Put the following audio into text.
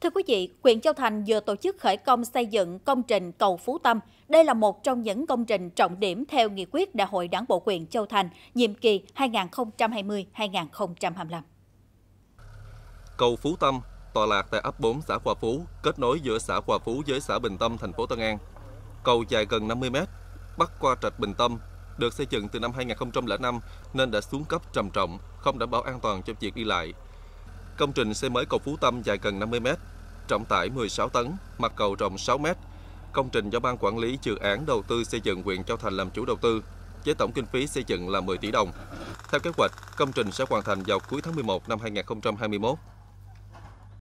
Thưa quý vị, huyện Châu Thành vừa tổ chức khởi công xây dựng công trình cầu Phú Tâm. Đây là một trong những công trình trọng điểm theo nghị quyết Đại hội Đảng bộ huyện Châu Thành, nhiệm kỳ 2020-2025. Cầu Phú Tâm tọa lạc tại ấp 4 xã Hòa Phú, kết nối giữa xã Hòa Phú với xã Bình Tâm, thành phố Tân An. Cầu dài gần 50 m, bắc qua rạch Bình Tâm, được xây dựng từ năm 2005 nên đã xuống cấp trầm trọng, không đảm bảo an toàn cho việc đi lại. Công trình xây mới cầu Phú Tâm dài gần 50 m, trọng tải 16 tấn, mặt cầu rộng 6 m. Công trình do Ban Quản lý Dự án Đầu tư xây dựng huyện Châu Thành làm chủ đầu tư, với tổng kinh phí xây dựng là 10 tỷ đồng. Theo kế hoạch, công trình sẽ hoàn thành vào cuối tháng 11 năm 2021.